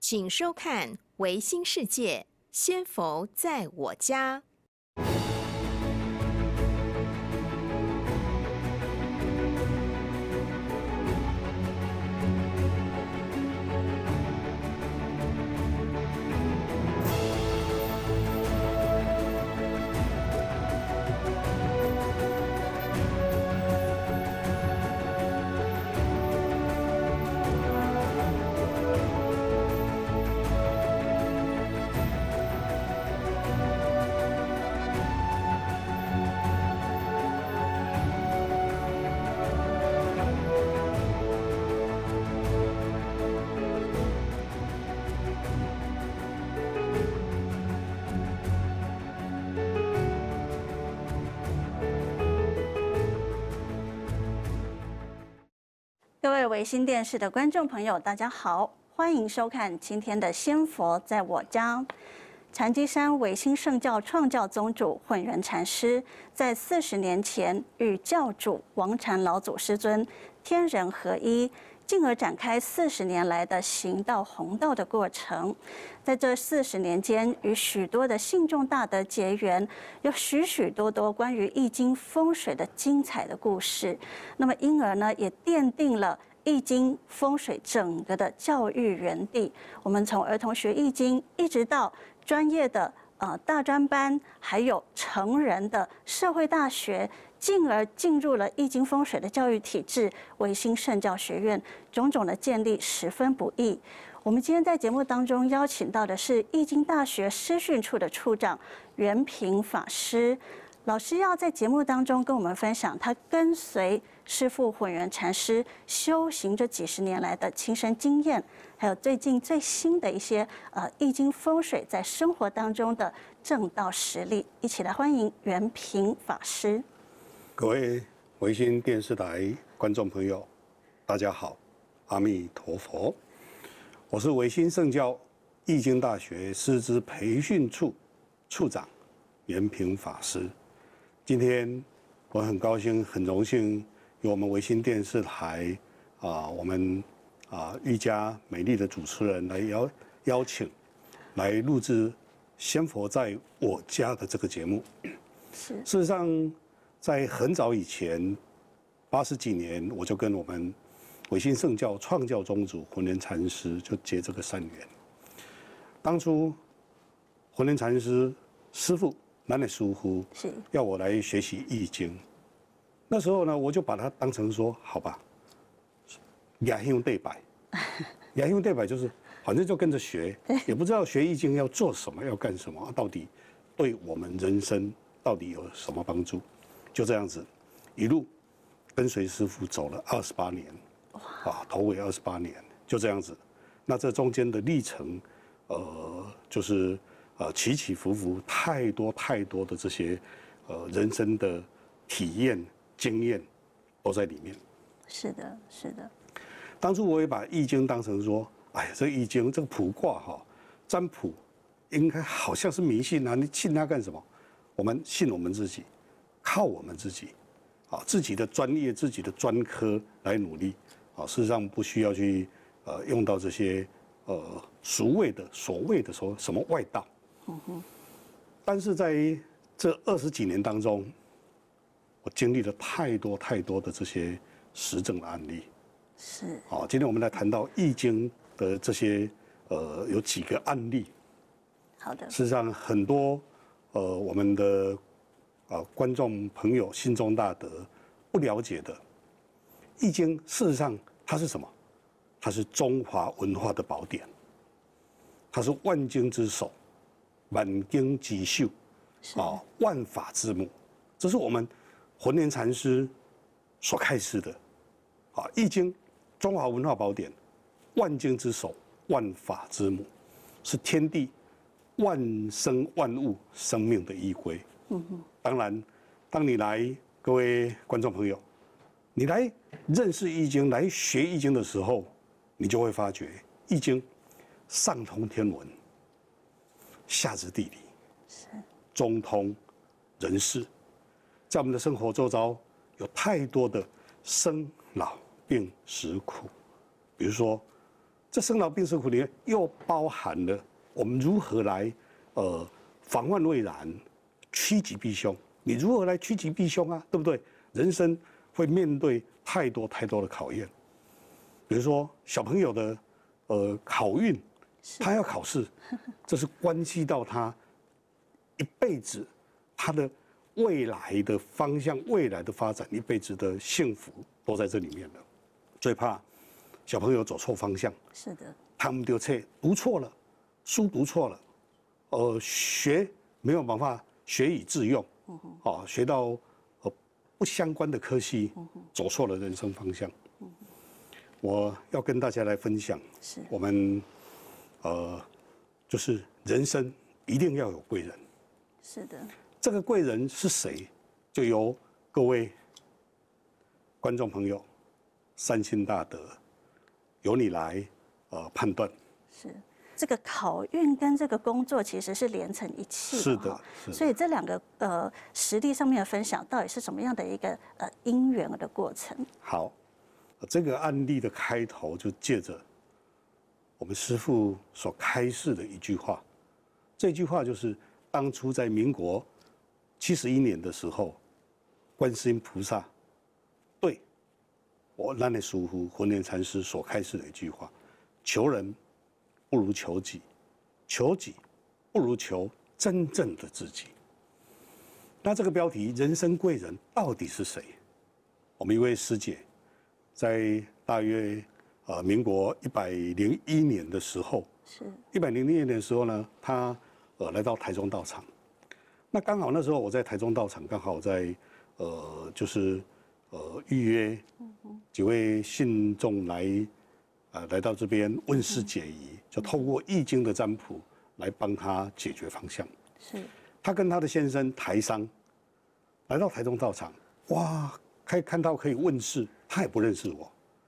请收看《维新世界》，仙佛在我家。 各位维新电视的观众朋友，大家好，欢迎收看今天的《仙佛在我家》。禅机山维新圣教创教宗主混元禅师，在40年前与教主王禅老祖师尊天人合一，进而展开40年来的行道弘道的过程。在这40年间，与许多的信众大德结缘，有许许多多关于易经风水的精彩的故事。那么，因而呢，也奠定了易经风水整个的教育园地。我们从儿童学易经，一直到专业的大专班，还有成人的社会大学，进而进入了易经风水的教育体制，维新圣教学院，种种的建立十分不易。我们今天在节目当中邀请到的是易经大学师训处的处长袁平法师。老师要在节目当中跟我们分享他跟随师父混元禅师修行这几十年来的亲身经验，还有最近最新的一些易经风水在生活当中的正道实例。一起来欢迎袁平法师。 各位维新电视台观众朋友，大家好，阿弥陀佛。我是维新圣教易经大学师资培训处处长袁平法师。今天我很高兴、很荣幸，由我们维新电视台我们愈加美丽的主持人来邀请，来录制《仙佛在我家》的这个节目。 是， 事实上，在很早以前，80几年，我就跟我们维新圣教创教宗主混元禅师就结这个善缘。当初混元禅师师父南的疏忽是要我来学习易经，那时候呢，我就把它当成说，好吧，雅兴对白，雅兴对白就是反正就跟着学，也不知道学易经要做什么，要干什么，到底对我们人生到底有什么帮助？就这样子，一路跟随师父走了28年，头尾28年，就这样子。那这中间的历程，就是起起伏伏，太多的这些人生的体验经验都在里面。 是的，是的。 当初我也把易经当成说，哎，这易经这个卜卦占卜应该好像是迷信啊，你信它干什么？我们信我们自己，靠我们自己，自己的专业、自己的专科来努力，事实上不需要去用到这些所谓的说什么外道。但是在这20几年当中，我经历了太多的这些实证的案例。 是。 今天我们来谈到易经的这些有几个案例。 好的。 事实上，很多我们的观众朋友心中大德不了解的易经，事实上它是什么？它是中华文化的宝典，它是万经之首，万经之首，万法之母。这是我们混元禅师所开示的易经，中华文化宝典，万经之首，万法之母，是天地万生万物生命的依归。当然，当你来，各位观众朋友，你来认识易经、来学易经的时候，你就会发觉，易经上通天文，下知地理，中通人事，在我们的生活周遭有太多的生老病死苦。比如说， 这生老病死苦里面又包含了我们如何来防患未然，趋吉避凶。你如何来趋吉避凶啊？对不对？人生会面对太多的考验，比如说小朋友的考运，他要考试，这是关系到他一辈子他的未来的方向、未来的发展、一辈子的幸福都在这里面了。最怕小朋友走错方向， 是的， 他们就读错了，书读错了，学没有办法学以致用，学到不相关的科系，走错了人生方向。我要跟大家来分享，我们就是人生一定要有贵人。 是的， 这个贵人是谁，就由各位观众朋友善心大德由你来判断。 是。这个考运跟这个工作其实是连成一气的， 是的， 所以这两个实例上面的分享，到底是什么样的一个因缘的过程？ 好，这个案例的开头就借着我们师父所开示的一句话，这句话就是当初在民国71年的时候，观世音菩萨对我咱的师父弘莲禅师所开示的一句话：求人不如求己，求己不如求真正的自己。那这个标题“人生贵人”到底是谁？我们一位师姐，在大约民国101年的时候， 是 101年的时候呢，她来到台中道场。那刚好那时候我在台中道场，刚好在就是预约几位信众来到这边问事解疑，就透过易经的占卜来帮他解决方向。 是， 他跟他的先生台商来到台中道场，哇，看到可以问事，他也不认识我，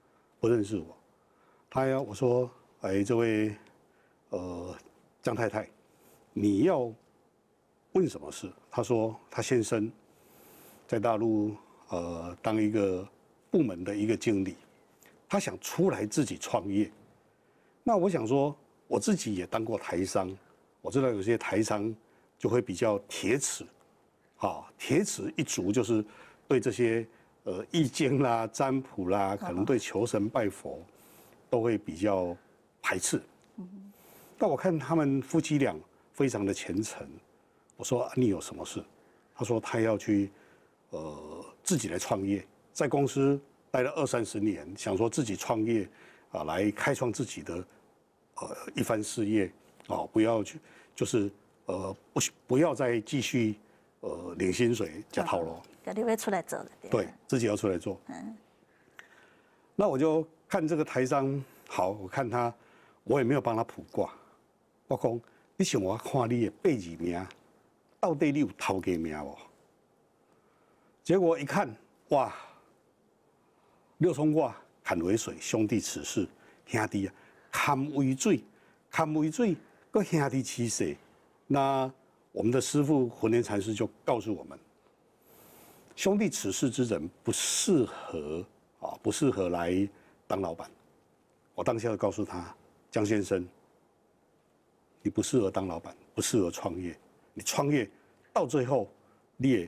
我说，哎，这位江太太，你要问什么事？他说他先生在大陆当一个部门的一个经理。他想出来自己创业，那我想说，我自己也当过台商，我知道有些台商就会比较铁齿，铁齿一族就是对这些易经啦、占卜啦，可能对求神拜佛都会比较排斥。但我看他们夫妻俩非常的虔诚，我说你有什么事？他说他要去自己来创业，在公司待了20-30年，想说自己创业来开创自己的一番事业不要去就是不要再继续领薪水加套路， 你会出来做的， 对自己要出来做。那我就看这个台商，好，我看他，我也没有帮他卜卦，我讲你想我看你的8字命，到底你有头家命无？结果一看，哇！六冲卦坎为水，兄弟此事兄弟堪为水，搁兄弟起势。那我们的师父弘莲禅师就告诉我们，兄弟此事之人不适合来当老板。我当下就告诉他，江先生，你不适合当老板，不适合创业。你创业到最后，你也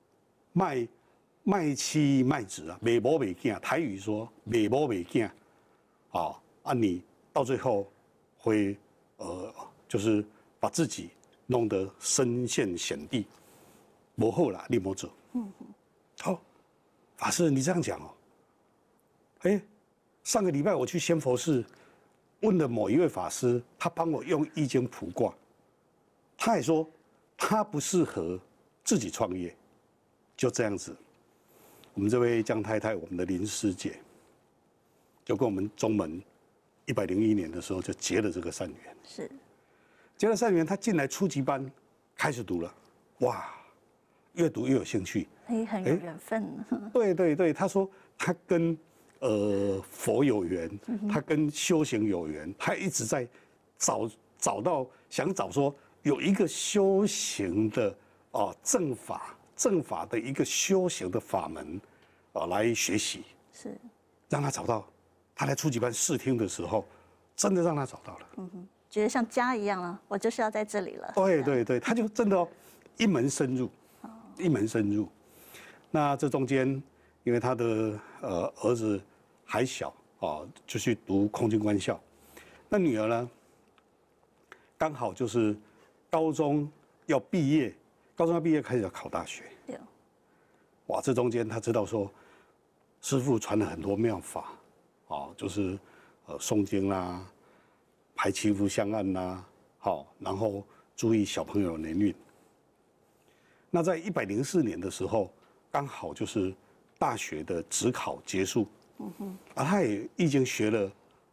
卖妻卖子啊，卖某卖囝，台语说卖某卖囝，你到最后会就是把自己弄得身陷险地，不好啦，你莫做。好，法师你这样讲上个礼拜我去仙佛寺问了某一位法师，他帮我用易经卜卦，他也说他不适合自己创业，就这样子。我们这位江太太，我们的林师姐，就跟我们中门101年的时候就结了这个善缘。 是， 结了善缘，她进来初级班开始读了，哇，越读越有兴趣， 很有缘分。 对，她说她跟佛有缘，她跟修行有缘，她一直在找到想找说有一个修行的正法的一个修行的法门，来学习， 是， 让他找到。他来初级班试听的时候， 真的让他找到了。 觉得像家一样了，我就是要在这里了。 对对对，他就真的一门深入，一门深入。那这中间，因为他的儿子还小就去读空军官校，那女儿呢，刚好就是高中要毕业，开始要考大学。 对。 哇，这中间他知道说，师父传了很多妙法，就是诵经啦，排七福香案啦，然后注意小朋友的年运。那在104年的时候，刚好就是大学的指考结束，他也已经学了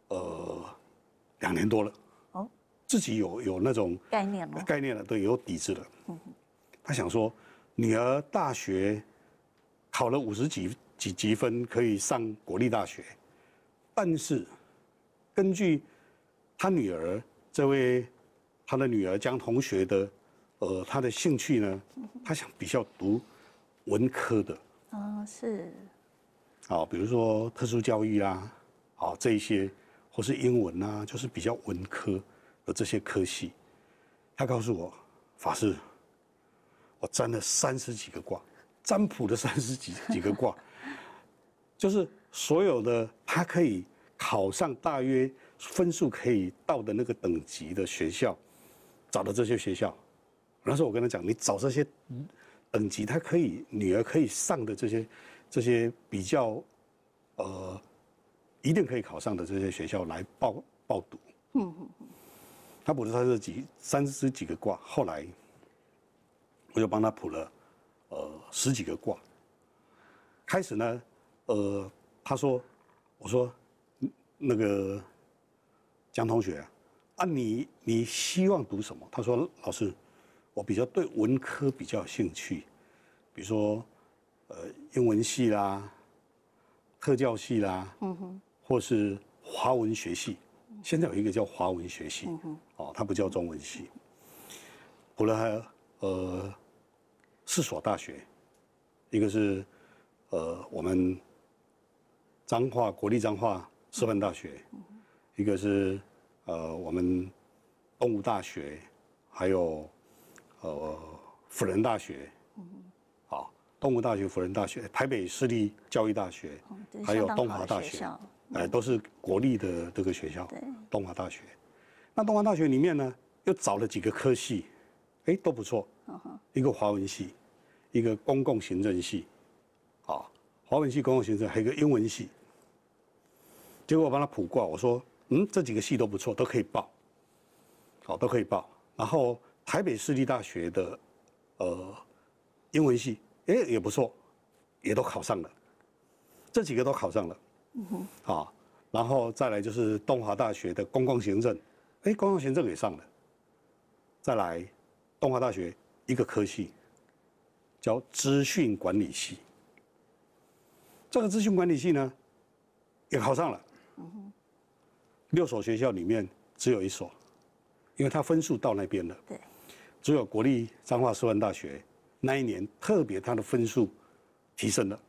2年多了，自己有那种概念了，对，有底子了。他想说，女儿大学考了50几分，可以上国立大学，但是根据他的女儿江同学的他的兴趣呢，他想比较读文科的。 是。 比如说特殊教育啦，这一些，或是英文啊，就是比较文科的这些科系。他告诉我，法师，我占了30几个卦，占卜的30几个卦，就是所有的他可以考上大约分数可以到的那个等级的学校，找的这些学校。那时候我跟他讲，你找这些等级，女儿可以上的这些比较一定可以考上的这些学校来报读。他卜了30几个卦，后来我就帮他卜了10几个卦。开始呢，我说那个江同学你希望读什么？他说老师，我比较对文科比较有兴趣，比如说英文系啦、特教系啦，或是华文学系。现在有一个叫华文学系，它不叫中文系。补了4所大学，一个是我们国立彰化师范大学，一个是我们东吴大学，还有辅仁大学，东吴大学、辅仁大学、台北市立教育大学，还有东华大学，都是国立的这个学校。东华大学，那东华大学里面呢，又找了几个科系，都不错。一个华文系，一个公共行政系，华文系、公共行政，还有一个英文系。结果我帮他卜卦，我说，这几个系都不错，都可以报，都可以报。然后台北市立大学的英文系，也不错，也都考上了，这几个都考上了，然后再来就是东华大学的公共行政，公共行政也上了，再来东华大学一个科系叫资讯管理系，这个资讯管理系呢也考上了，6所学校里面只有1所，因为他分数到那边了， 对， 只有国立彰化师范大学那一年特别他的分数提升了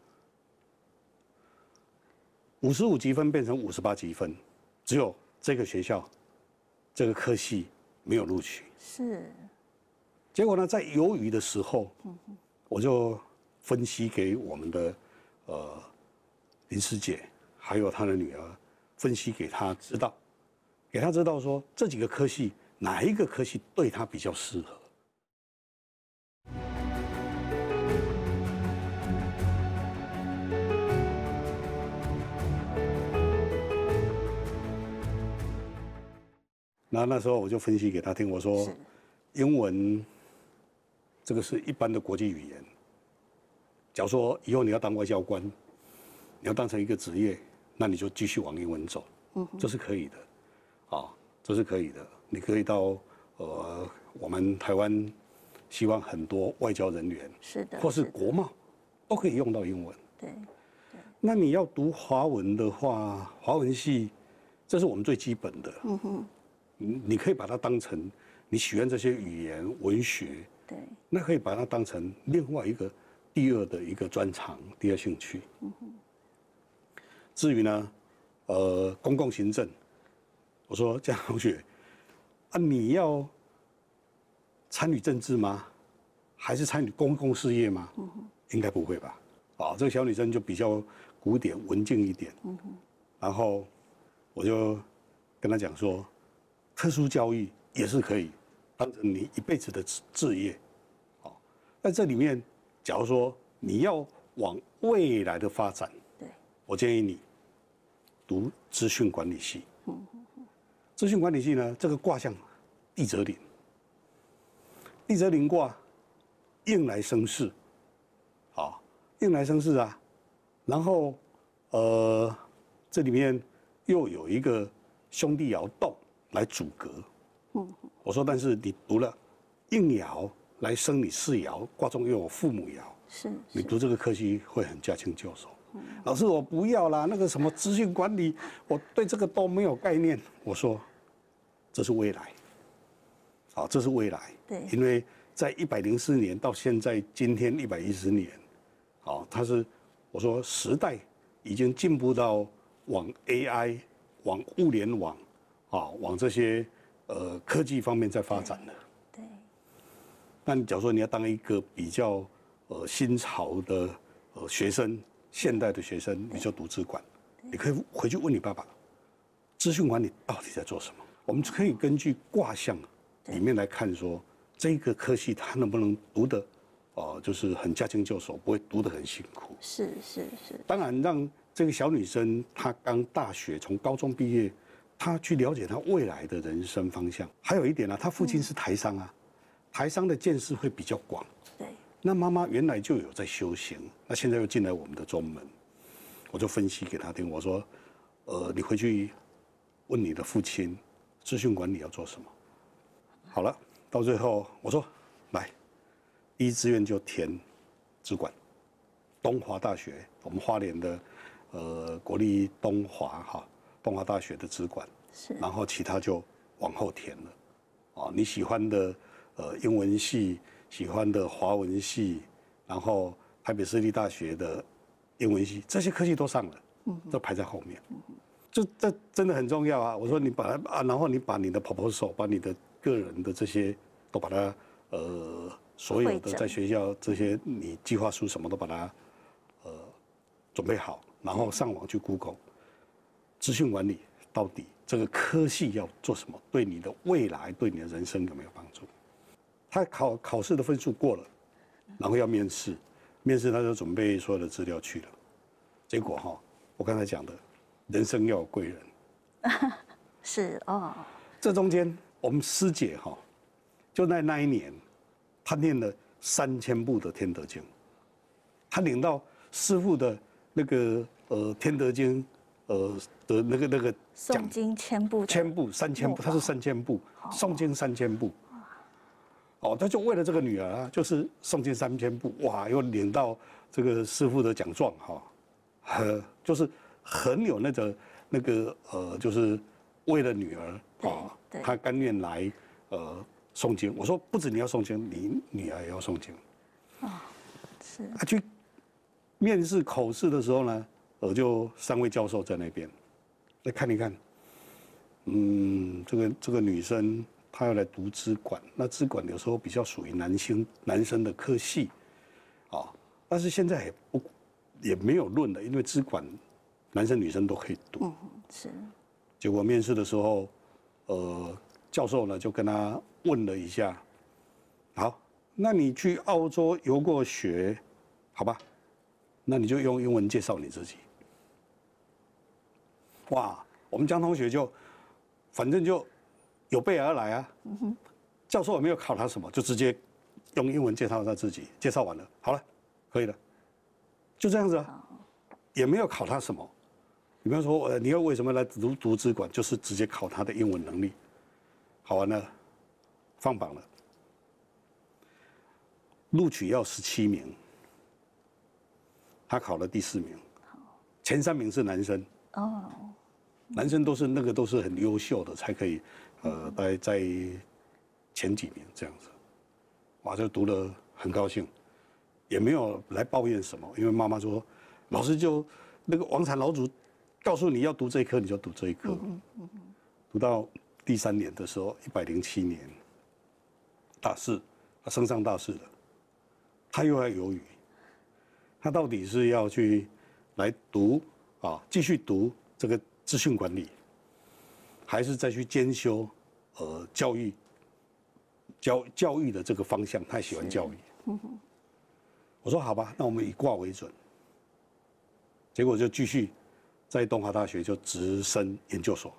，55积分变成58积分，只有这个学校这个科系没有录取。 是。 结果呢，在犹豫的时候，我就分析给我们的林师姐还有她的女儿，分析给她知道说这几个科系哪一个科系对她比较适合。那时候我就分析给她听，我说英文这个是一般的国际语言。假如说以后你要当外交官，你要当成一个职业，那你就继续往英文走，这是可以的，这是可以的。你可以到我们台湾，希望很多外交人员， 是的， 或是国贸，都可以用到英文。 对。 那你要读华文的话，华文系，这是我们最基本的。你可以把它当成你喜欢这些语言文学， 对， 那可以把它当成另外一个第二的一个专长、第二兴趣。至于呢，公共行政， 我说江同学，啊，你要参与政治吗？还是参与公共事业吗？应该不会吧？啊，这个小女生就比较古典文静一点。然后我就跟她讲说，特殊教育也是可以当成你一辈子的志业。好，在这里面，假如说你要往未来的发展， 对， 我建议你读资讯管理系。资讯管理系呢，这个卦象地泽临，地泽临卦应来生事，好，应来生事啊。然后这里面又有一个兄弟爻动来阻隔。我说，但是你读了应爻来生你世爻，卦中又有父母爻， 是你读这个科系会很驾轻就熟。老师，我不要啦，那个什么资讯管理，我对这个都没有概念。我说，这是未来，好，这是未来。 对， 因为在104年到现在今天110年，好，它是我说时代已经进步到往 AI、往物联网，啊，往这些科技方面在发展了。 对。 那你假如说你要当一个比较新潮的学生，现代的学生，你就读资管，你可以回去问你爸爸，资讯管理到底在做什么？我们可以根据卦象里面来看说，这个科系他能不能读得就是很驾轻就熟，不会读得很辛苦。 是。 当然，让这个小女生她刚大学，从高中毕业，她去了解她未来的人生方向。还有一点呢，她父亲是台商啊，台商的见识会比较广。 对。 那妈妈原来就有在修行，那现在又进来我们的宗门，我就分析给她听。我说，你回去问你的父亲，资讯管理要做什么？好了，到最后我说，来，第一志愿就填资管，东华大学，我们花莲的国立东华大学的资管， 是。 然后其他就往后填了，你喜欢的英文系，喜欢的华文系，然后台北市立大学的英文系，这些科系都上了，这排在后面。这真的很重要啊！我说你把它然后你把你的 proposal， 把你的个人的这些都把它所有的在学校这些你计划书什么都把它准备好，然后上网去 Google， 资讯管理到底这个科系要做什么，对你的未来对你的人生有没有帮助？他考试的分数过了，然后要面试，面试他就准备所有的资料去了，结果我刚才讲的。人生要有贵人， 是哦。 这中间，我们师姐就在那一年，她念了3000部的《天德经》，她领到师父的那个《天德经》的那个诵经1000部 ，3000部，她是3000部，诵经3000部。他就为了这个女儿啊，就是诵经3000部，哇，又领到这个师父的奖状就是。很有那个就是为了女儿他甘愿来诵经。我说不止你要诵经，你女儿也要诵经。 是。 他去面试口试的时候呢，就3位教授在那边来看一看。这个女生她要来读资管，那资管有时候比较属于男生的科系，但是现在也没有论了，因为资管。男生女生都可以读， 是。 结果面试的时候，教授呢就跟他问了一下，好，那你去澳洲游过学，好吧？那你就用英文介绍你自己。哇，我们江同学就，反正就有备而来啊。教授也没有考他什么，就直接用英文介绍他自己，介绍完了，好了，可以了，就这样子啊，也没有考他什么。比方说，你要为什么来读资管，就是直接考他的英文能力。考完了，放榜了，录取要17名，他考了第4名，前3名是男生。男生都是很优秀的，才可以待在前几名这样子。哇，就读了很高兴，也没有来抱怨什么，因为妈妈说，老师就那个王禅老祖。告诉你要读这一科，你就读这一科。 读到第3年的时候，107年大四，他升上大四了，他又在犹豫，他到底是要去来读继续读这个资讯管理，还是再去兼修教育的这个方向？他也喜欢教育。我说好吧，那我们以挂为准。结果就继续在东华大学就直升研究所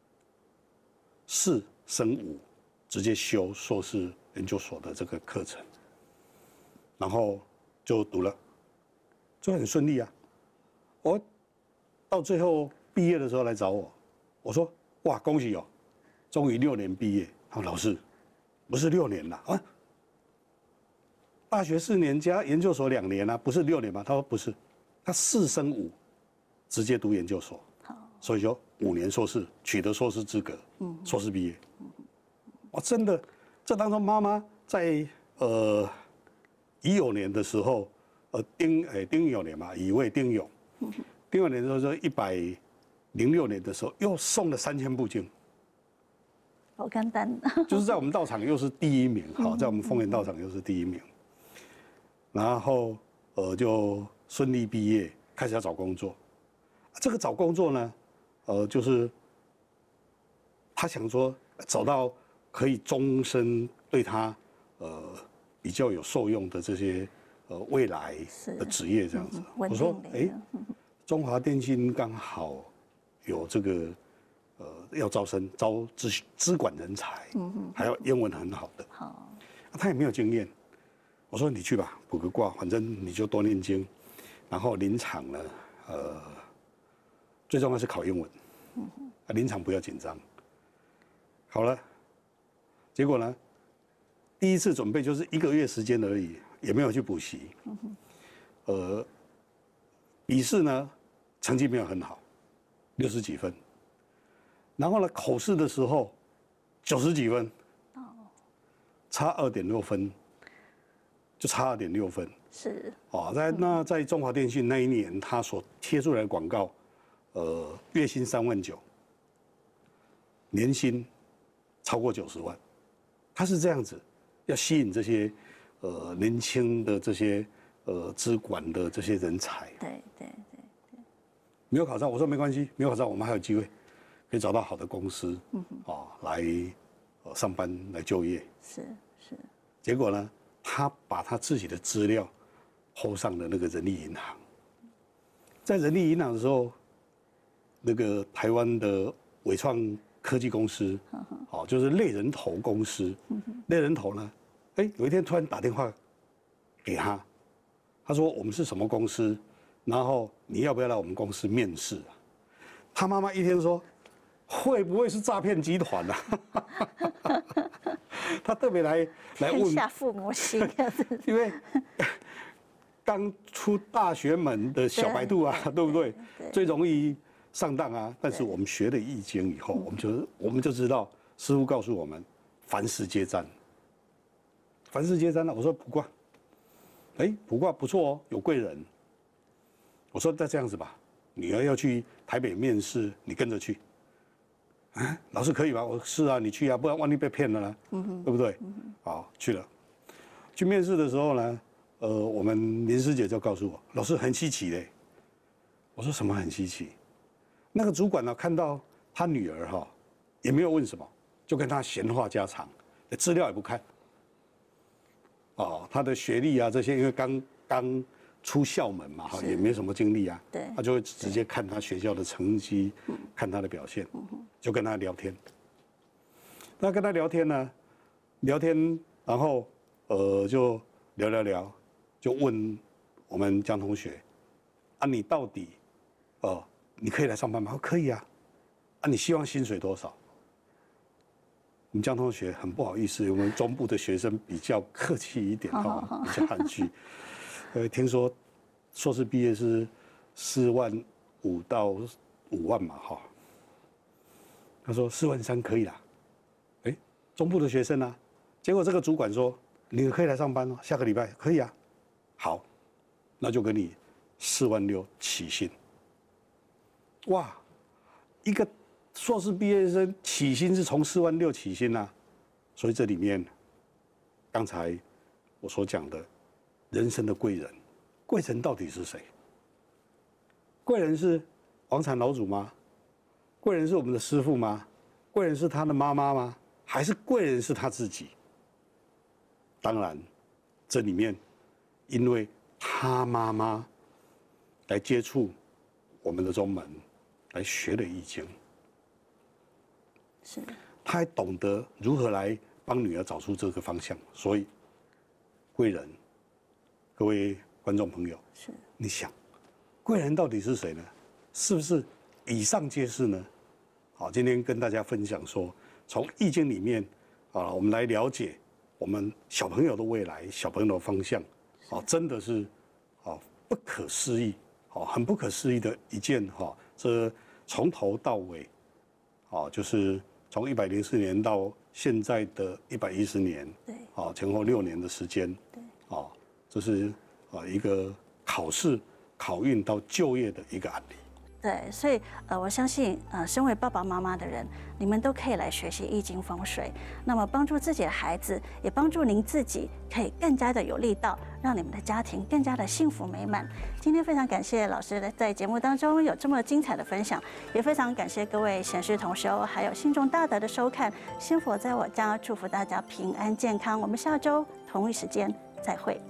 ，4升5，直接修硕士研究所的这个课程，然后就读了，就很顺利啊。我到最后毕业的时候来找我，我说哇恭喜哦，终于6年毕业。他说老师，不是6年了啊，大学4年加研究所2年啊，不是6年吗？他说不是，他4升5，直接读研究所，所以就5年硕士，取得硕士资格，硕士毕业。我真的，这当中妈妈在乙酉年的时候，丁酉年嘛，乙未丁酉，丁酉年的时候，106年的时候又送了3000部经。 好简单， 就是在我们道场又是第1名，好，在我们丰原道场又是第1名，然后就顺利毕业，开始要找工作。这个找工作呢，就是他想说找到可以终身对他比较有受用的这些未来的职业这样子。我说中华电信刚好有这个。要招资管人才，还要英文很好的，他也没有经验。我说你去吧，补个卦，反正你就多念经，然后临场呢，最重要是考英文，临场不要紧张。好了，结果呢，第一次准备就是1个月时间而已，也没有去补习。笔试呢，成绩没有很好，60几分。然后呢，口试的时候90几分，差2.6分，就差2.6分。 是在中华电信那一年，他所贴出来的广告，月薪3万9，年薪超过90万，他是这样子，要吸引这些年轻的这些资管的这些人才。 对。 没有考上，我说没关系，没有考上，我们还有机会。可以找到好的公司，来上班来就业。是。结果呢，他把他自己的资料抛上了那个人力银行。在人力银行的时候，那个台湾的伟创科技公司，就是类人头公司。类人头呢，有一天突然打电话给他，他说我们是什么公司，然后你要不要来我们公司面试啊？他妈妈一天说。会不会是诈骗集团啊？他特别来问下父母心， 因为刚出大学门的小白兔啊，对不对？最容易上当啊。但是我们学了易经以后，我们就知道，师父告诉我们，凡事皆占。凡事皆占了，我说卜卦，卜卦不错哦，有贵人。我说那这样子吧，女儿要去台北面试，你跟着去。老师可以吗？我是啊，你去啊，不然万一被骗了呢，对不对？好，去了。去面试的时候呢，我们林师姐就告诉我，老师很稀奇嘞。我说什么很稀奇？那个主管呢，看到他女儿也没有问什么，就跟他闲话家常，资料也不看。他的学历啊这些，因为刚出校门嘛，也没什么经历啊，他就会直接看他学校的成绩，看他的表现，就跟他聊天。那跟他聊天呢，然后就聊，就问我们江同学，你到底你可以来上班吗？可以啊，你希望薪水多少？我们江同学很不好意思，我们中部的学生比较客气一点比较含蓄。听说硕士毕业是4万5到5万嘛，他说4万3可以啦，中部的学生啊，结果这个主管说你可以来上班哦，下个礼拜可以啊，好，那就给你4万6起薪，哇，一个硕士毕业生起薪是从4万6起薪啊，所以这里面，刚才我所讲的，人生的贵人，贵人到底是谁？贵人是亡产老祖吗？贵人是我们的师父吗？贵人是他的妈妈吗？还是贵人是他自己？当然，这里面，因为他妈妈来接触我们的宗门，来学了易经， 是， 他还懂得如何来帮女儿找出这个方向。所以，贵人，各位观众朋友， 是， 你想，贵人到底是谁呢？是不是以上皆是呢？好，今天跟大家分享说，从易经里面啊，我们来了解我们小朋友的未来、小朋友的方向，啊，真的是啊不可思议，啊，很不可思议的一件哈，这从头到尾，啊，就是从104年到现在的110年， 对， 啊，前后6年的时间， 对， 啊，这是啊一个考试、考运到就业的一个案例。 对，所以我相信身为爸爸妈妈的人，你们都可以来学习易经风水，那么帮助自己的孩子，也帮助您自己，可以更加的有力道，让你们的家庭更加的幸福美满。今天非常感谢老师在节目当中有这么精彩的分享，也非常感谢各位显示同修还有信众大德的收看。仙佛在我家，祝福大家平安健康。我们下周同一时间再会。